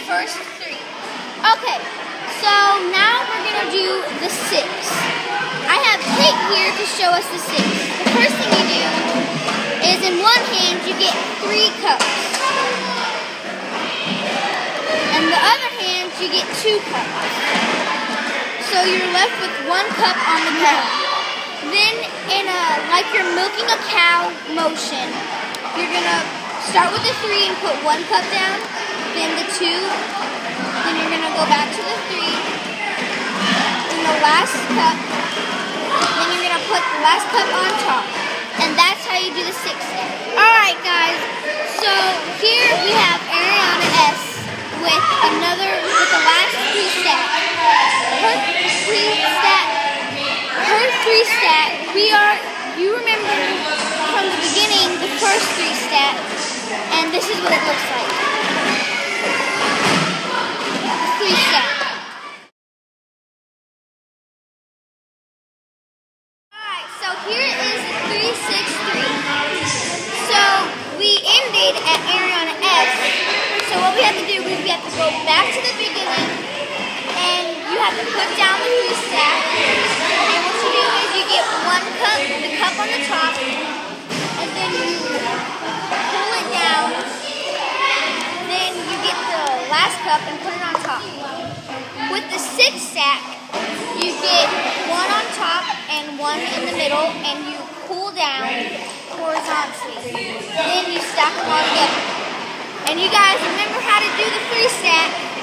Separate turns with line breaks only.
first three. Okay, so now we're going to do the six. I have Kate here to show us the six. The first thing you do is in one hand you get 3 cups. And the other hand you get 2 cups. So you're left with 1 cup on the ground. Then in like you're milking a cow motion, you're going to start with the 3 and put 1 cup down, then the 2, then you're going to go back to the 3, then the last cup, then you're going to put the last cup on top. And that's how you do the 6 step. Alright guys, so here we have Ariana S with the last 3 stack. Her 3 stack, you remember from the beginning the first 3 stack, and this is what it looks like. 3 stack. Alright, so here is the 3-6-3. So we ended at Ariana S. So what we have to do is we have to go back to the beginning, and you have to put down the 3 stack. And what you do is you get 1 cup, the cup on the top, and then you pull it down. Then you get the last cup and put it on top. With the 6 stack, you get 1 on top and 1 in the middle, and you pull down horizontally. Then you stack them all together. And you guys remember how to do the 3 stack.